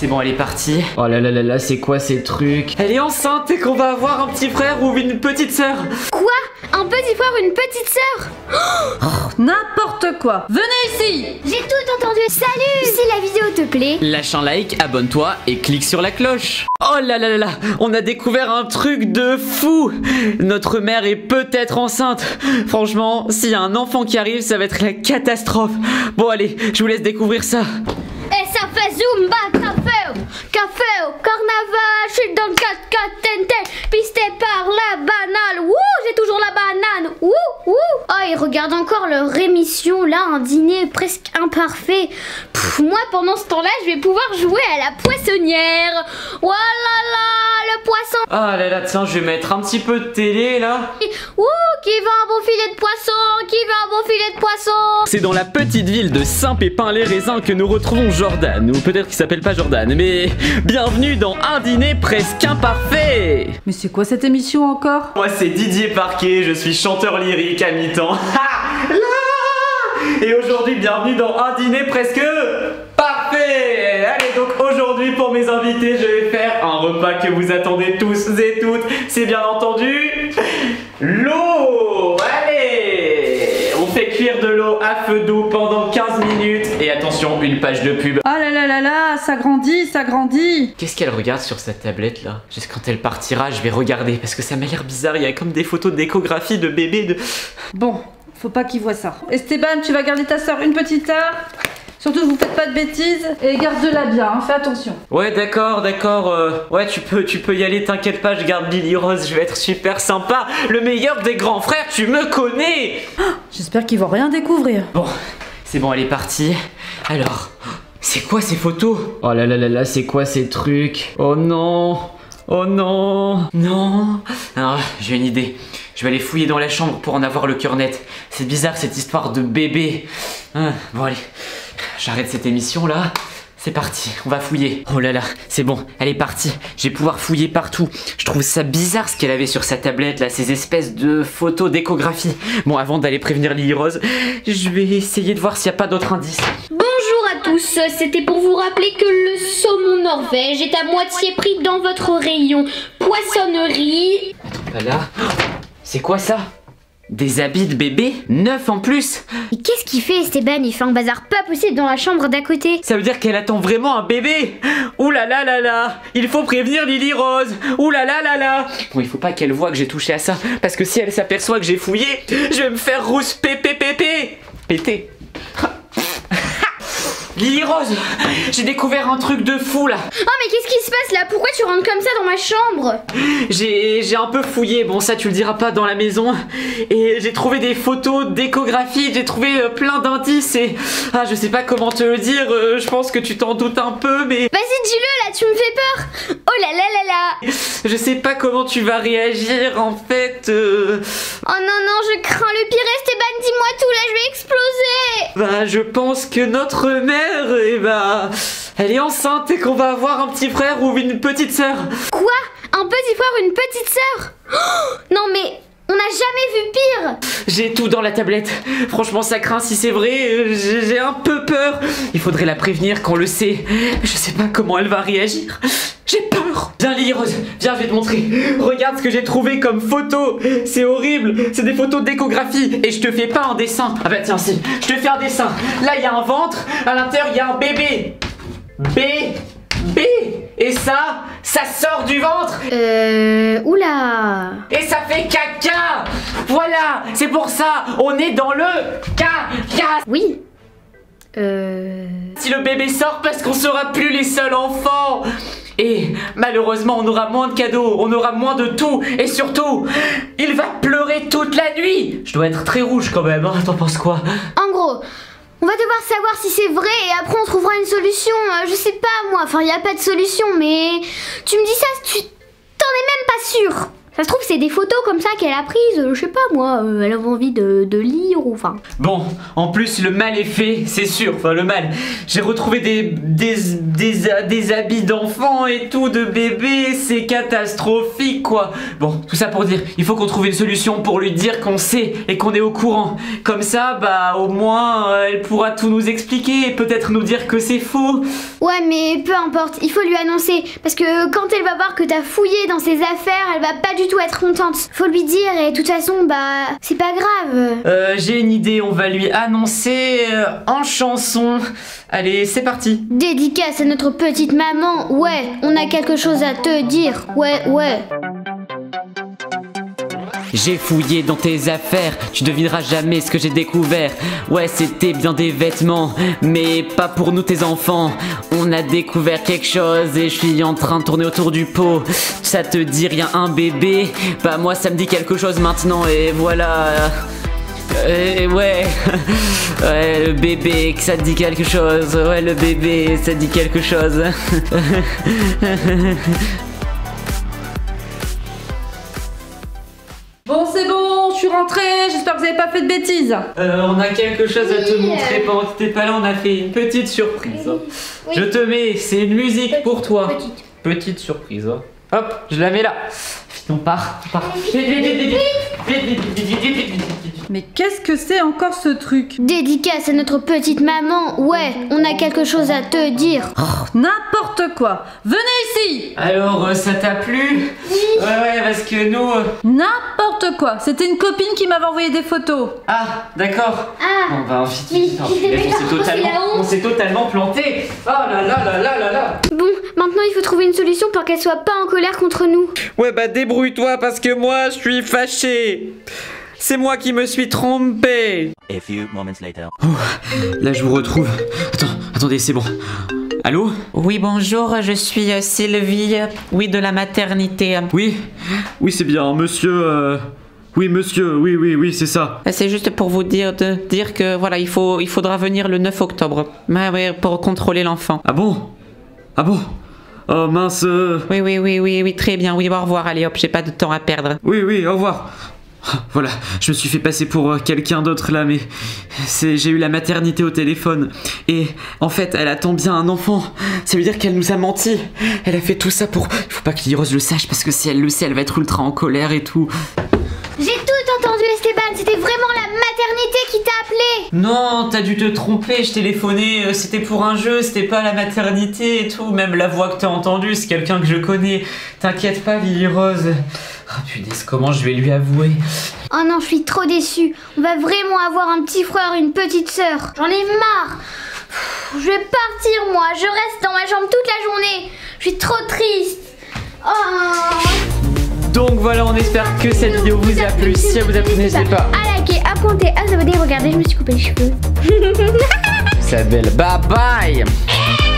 c'est bon, elle est partie. Oh là là là là, c'est quoi ces trucs? Elle est enceinte et qu'on va avoir un petit frère ou une petite sœur. Quoi? Un petit frère ou une petite sœur? N'importe quoi. Venez ici. J'ai tout entendu. Salut! Si la vidéo te plaît, Lâche un like, abonne-toi et clique sur la cloche. Oh là là là là, on a découvert un truc de fou. Notre mère est peut-être enceinte. Franchement, s'il y a un enfant qui arrive, ça va être la catastrophe. Bon allez, je vous laisse découvrir ça. et ça fait Zumba, café au carnaval, je suis dans le 4x4 TNT, pisté par la banane. Wouh, j'ai toujours la banane. Wouh, wouh. Oh, ils regardent encore leur émission là, un dîner presque imparfait. Moi, pendant ce temps-là, je vais pouvoir jouer à la poissonnière. Voilà là, le poisson. Ah là là, tiens, je vais mettre un petit peu de télé là. Ouh, qui veut un bon filet de poisson? Qui veut un bon filet de poisson? C'est dans la petite ville de Saint-Pépin-les-Raisins que nous retrouvons Jordan, ou peut-être qu'il s'appelle pas Jordan, mais bienvenue dans un dîner presque imparfait. Mais c'est quoi cette émission encore? Moi c'est Didier Parquet, je suis chanteur lyrique à mi-temps. Et aujourd'hui, bienvenue dans un dîner presque parfait. Allez, donc aujourd'hui pour mes invités, je vais faire un repas que vous attendez tous et toutes. C'est bien entendu l'eau. Allez, on fait cuire de l'eau à feu doux pendant 15 minutes. Et attention, une page de pub. Ah là là là là, ça grandit, ça grandit. Qu'est-ce qu'elle regarde sur sa tablette là? Juste quand elle partira, je vais regarder parce que ça m'a l'air bizarre. Il y a comme des photos d'échographie de bébés de... Bon, faut pas qu'il voit ça. Esteban, tu vas garder ta soeur une petite heure. Surtout, vous faites pas de bêtises et garde-la bien, hein, fais attention. Ouais, d'accord. Ouais, tu peux y aller, t'inquiète pas, je garde Lily Rose, je vais être super sympa. Le meilleur des grands frères, tu me connais. J'espère qu'ils vont rien découvrir. Bon, c'est bon, elle est partie. Alors, c'est quoi ces photos? Oh là là là là, c'est quoi ces trucs? Oh non. Oh non. Non. Alors, j'ai une idée. Je vais aller fouiller dans la chambre pour en avoir le cœur net. C'est bizarre cette histoire de bébé. Bon allez, j'arrête cette émission là. C'est parti, on va fouiller. Oh là là, c'est bon, elle est partie. Je vais pouvoir fouiller partout. Je trouve ça bizarre ce qu'elle avait sur sa tablette là, ces espèces de photos d'échographie. Bon, avant d'aller prévenir Lily Rose, je vais essayer de voir s'il n'y a pas d'autres indices. Bonjour à tous, c'était pour vous rappeler que le saumon Norvège est à moitié pris dans votre rayon poissonnerie. Attends, pas là. C'est quoi ça? Des habits de bébé? 9 en plus? Et qu'est-ce qu'il fait Esteban? Il fait un bazar pas possible dans la chambre d'à côté. Ça veut dire qu'elle attend vraiment un bébé? Ouh là là là là. Il faut prévenir Lily Rose. Ouh là là là là. Bon, il faut pas qu'elle voie que j'ai touché à ça, parce que si elle s'aperçoit que j'ai fouillé, je vais me faire rousse pépé. Pété. Lily Rose, j'ai découvert un truc de fou là. Oh mais qu'est-ce qui se passe là? Pourquoi tu rentres comme ça dans ma chambre? J'ai un peu fouillé, bon ça tu le diras pas dans la maison. Et j'ai trouvé des photos d'échographie, j'ai trouvé plein d'indices et... Ah je sais pas comment te le dire, je pense que tu t'en doutes un peu mais... Vas-y dis-le là, tu me fais peur. Oh là là là là. Je sais pas comment tu vas réagir en fait. Oh non non, je crains le pire. Esteban, dis-moi tout là, je vais exploser. Bah je pense que notre mère, elle est enceinte et qu'on va avoir un petit frère ou une petite sœur. Quoi? Un petit frère ou une petite sœur? Oh, non mais... On n'a jamais vu pire. J'ai tout dans la tablette. Franchement, ça craint si c'est vrai. J'ai un peu peur. Il faudrait la prévenir qu'on le sait. Je sais pas comment elle va réagir. J'ai peur. Viens, Lily Rose. Viens, je vais te montrer. Regarde ce que j'ai trouvé comme photo. C'est horrible. C'est des photos d'échographie. Et je te fais pas un dessin. Ah bah tiens, si. Je te fais un dessin. Là, il y a un ventre. À l'intérieur, il y a un bébé. B. Et ça sort du ventre. Oula. Et ça fait caca. Voilà, c'est pour ça, on est dans le caca. Oui. Si le bébé sort parce qu'on sera plus les seuls enfants. Et malheureusement on aura moins de cadeaux, on aura moins de tout. Et surtout, il va pleurer toute la nuit. Je dois être très rouge quand même, hein. T'en penses quoi? En gros, on va devoir savoir si c'est vrai et après on trouvera une solution. Je sais pas moi, enfin il n'y a pas de solution mais... Tu me dis ça, tu t'en es même pas sûr. Ça se trouve, c'est des photos comme ça qu'elle a prises, je sais pas moi, elle avait envie de lire ou enfin. Bon, en plus, le mal est fait, c'est sûr. Enfin, le mal. J'ai retrouvé des habits d'enfants et tout, de bébés. C'est catastrophique, quoi. Bon, tout ça pour dire, il faut qu'on trouve une solution pour lui dire qu'on sait et qu'on est au courant. Comme ça, bah, au moins, elle pourra tout nous expliquer et peut-être nous dire que c'est faux. Ouais, mais peu importe, il faut lui annoncer. Parce que quand elle va voir que t'as fouillé dans ses affaires, elle va pas du tout être contente. Faut lui dire et de toute façon, bah, c'est pas grave. J'ai une idée, on va lui annoncer en chanson. Allez, c'est parti. Dédicace à notre petite maman. Ouais, on a quelque chose à te dire. Ouais, ouais. J'ai fouillé dans tes affaires, tu devineras jamais ce que j'ai découvert. Ouais, c'était bien des vêtements, mais pas pour nous tes enfants. On a découvert quelque chose et je suis en train de tourner autour du pot. Ça te dit rien un bébé? Bah moi ça me dit quelque chose maintenant et voilà. Ouais, ouais, le bébé, que ça te dit quelque chose. Ouais, le bébé, ça te dit quelque chose. Bon, c'est bon, je suis rentrée, j'espère que vous avez pas fait de bêtises. On a quelque chose à te montrer. Pendant que t'étais pas là, on a fait une petite surprise. Oui. Je te mets, c'est une musique pour toi. Petite. Petite surprise. Hop, je la mets là. On part, on part. Vite, vite, vite, vite, vite, vite, vite, vite, vite, vite. Mais qu'est-ce que c'est encore ce truc? Dédicace à notre petite maman. Ouais, on a quelque chose à te dire. N'importe quoi. Venez ici. Alors, ça t'a plu? Ouais, parce que nous... N'importe quoi. C'était une copine qui m'avait envoyé des photos. Ah, d'accord. Ah. Bon, bah, vite, on s'est totalement planté. Oh là là là là là là. Bon, maintenant il faut trouver une solution pour qu'elle soit pas en colère contre nous. Ouais, bah, débrouille-toi parce que moi, je suis fâché. C'est moi qui me suis trompé. A few moments later. Là, je vous retrouve. Attendez, c'est bon. Allô? Oui, bonjour, je suis Sylvie, oui, de la maternité. Oui, c'est bien, monsieur... Oui, monsieur, oui, c'est ça. C'est juste pour vous dire que voilà, il faudra venir le 9 octobre ouais, pour contrôler l'enfant. Ah bon? Oh mince. Oui, très bien, oui, au revoir, allez hop, j'ai pas de temps à perdre. Oui, au revoir. Voilà, je me suis fait passer pour quelqu'un d'autre là, mais j'ai eu la maternité au téléphone. Et en fait, elle attend bien un enfant. Ça veut dire qu'elle nous a menti. Elle a fait tout ça pour... Il faut pas que Rose le sache parce que si elle le sait, elle va être ultra en colère et tout. J'ai tout entendu, Esteban, c'était vraiment la maternité qui t'a appelé. Non, t'as dû te tromper, je téléphonais, c'était pour un jeu, c'était pas la maternité et tout. Même la voix que t'as entendue, c'est quelqu'un que je connais. T'inquiète pas, Lily Rose. Oh punaise, comment je vais lui avouer? Oh non, je suis trop déçue. On va vraiment avoir un petit frère, une petite sœur. J'en ai marre. Je vais partir, moi. Je reste dans ma chambre toute la journée. Je suis trop triste. Oh. Donc voilà, on espère que cette vidéo vous a plu. Si elle vous a plu, n'hésitez pas à liker, à commenter, à vous abonner. Regardez, je me suis coupé les cheveux. C'est belle. Bye bye.